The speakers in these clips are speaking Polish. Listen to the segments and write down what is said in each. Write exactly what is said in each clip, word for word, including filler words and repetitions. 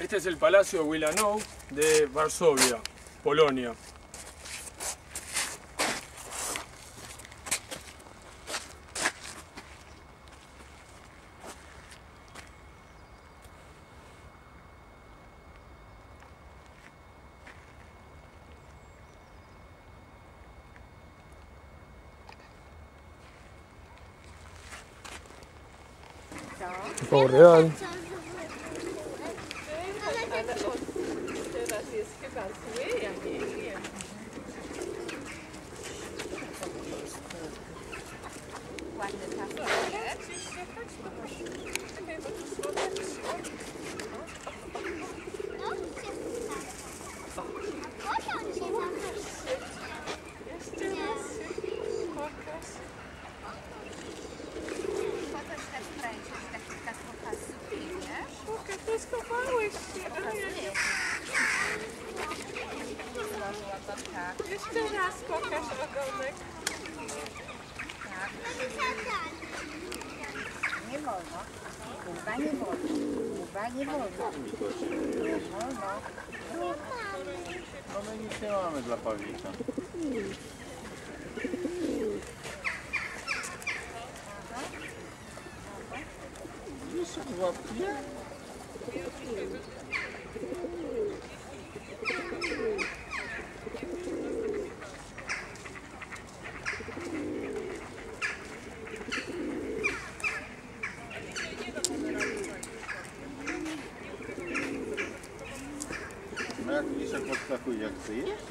Este es el Palacio Wilanow de Varsovia, Polonia. Pavo real. Teraz jest chyba zły, ja nie wiem. Ładny tafelek. Czekaj, bo tu słodek. Jeszcze raz. Pokaż. Pokaż też kręcisz, taki tak pokazujesz. Pokaż, to skopałeś się. Tak. Jeszcze raz pokaż ogonek. Tak. Nie wolno. Chyba nie wolno. Chyba nie wolno. Nie wolno. No my nic nie mamy dla pawika. Jeszcze łapki? No jak widzisz, jak podskakuje, jak chce jeść?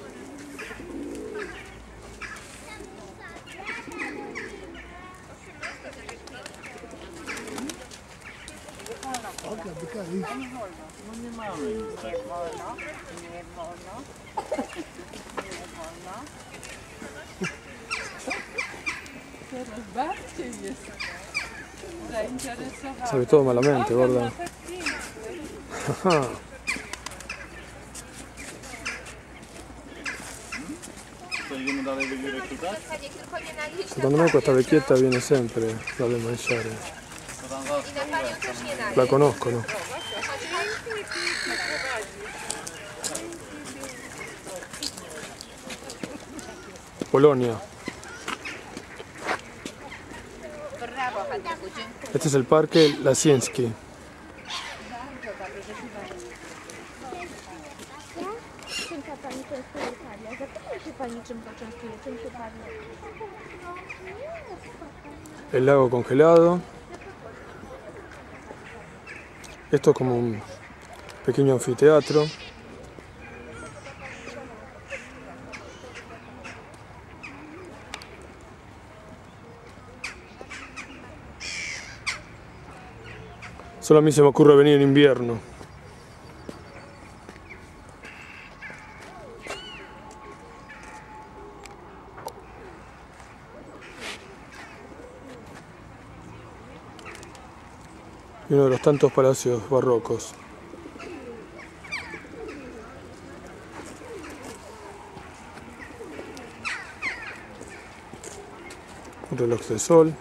No nie mamy nic Nie wolno. Nie wolno. Nie wolno. Teraz bardziej jest zainteresowany. Se ve todo malamente, gorda. Ajá. To idziemy dalej do biurek szukać? Secondo me questa vecchietta viene sempre dalle mangiare. To tam zaraz spróbuję. La conosco, no? Polonia. Brawo, Hadegu, dziękuję. Este es el Parque Lasiński. Czym się pani częstuje Italia? Zapytaj się pani, czym poczęstuje, czym się pani... El lago congelado. Esto es como un pequeño anfiteatro. Solo a mí se me ocurre venir en invierno. Y uno de los tantos palacios barrocos. Un reloj de sol.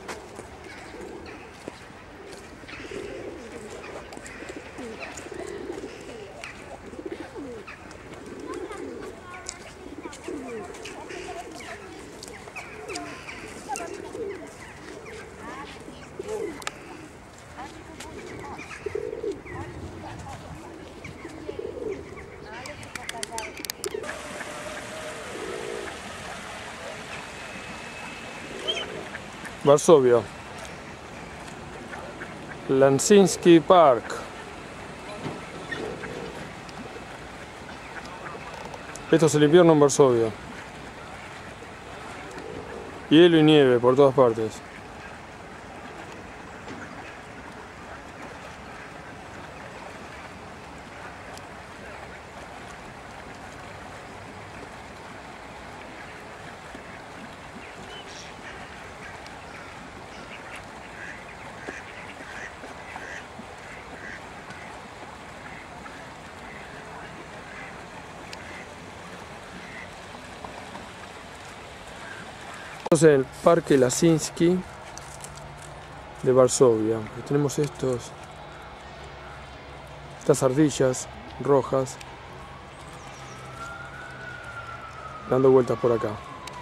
Varsovia. Lasiński Park. Esto es el invierno en Varsovia. Hielo y nieve por todas partes. Estamos en el Parque Lasiński de Varsovia. Tenemos estos, estas ardillas rojas, dando vueltas por acá.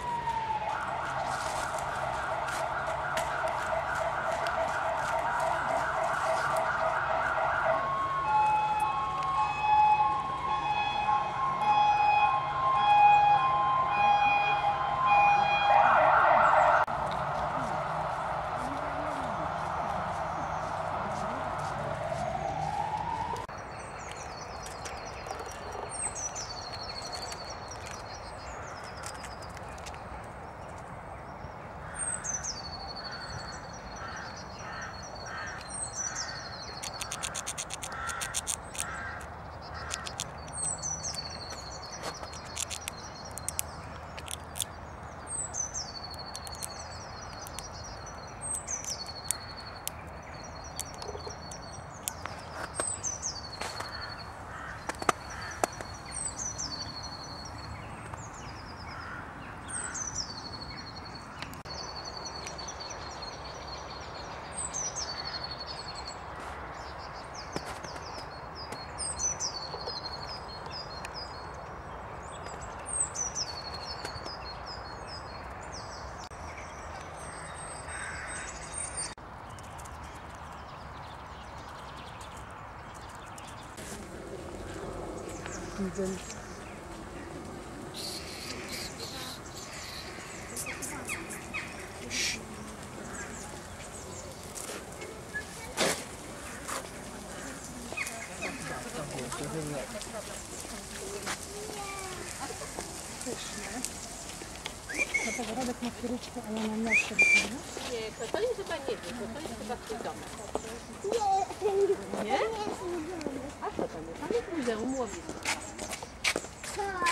Radek ma kieryczkę, ale na miasto wygląda. Nie, to, to jest chyba nie wiem, bo to jest chyba twój domek. Nie, Nie? A co tam jest? Tam jest Muzeum Łowieckie.